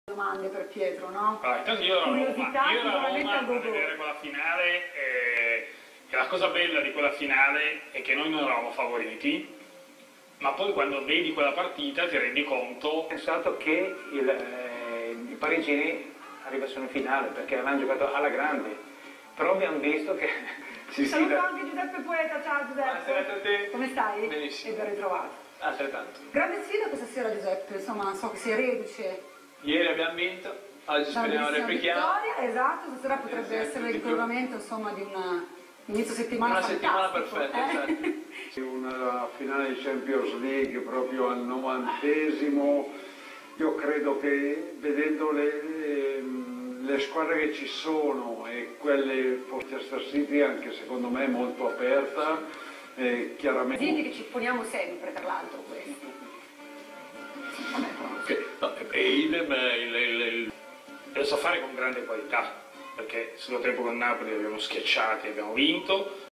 Domande per Pietro, no? Allora, intanto io ero a Curiosità, Roma a vedere quella finale e la cosa bella di quella finale è che noi non eravamo favoriti, ma poi quando vedi quella partita ti rendi conto. Ho pensato che i parigini arrivassero in finale perché avevano giocato alla grande, però abbiamo visto che Saluto anche Giuseppe Poeta, ciao Giuseppe. Buonasera a te. Come stai? Benissimo. E ben ritrovato. Altrettanto. Grande sfida questa sera Giuseppe, insomma so che sei reduce. Ieri abbiamo vinto, oggi speriamo replichiamo. Vittoria, esatto, stasera potrebbe essere il ricollamento insomma di un inizio settimana Una fantastico. settimana perfetta, esatto. Una finale di Champions League proprio al 90°, io credo che vedendo le squadre che ci sono e quelle Manchester City anche secondo me molto aperta, chiaramente. Quindi che ci poniamo sempre tra l'altro questi. Lo so fare con grande qualità, perché il secondo tempo con Napoli abbiamo schiacciati, abbiamo vinto.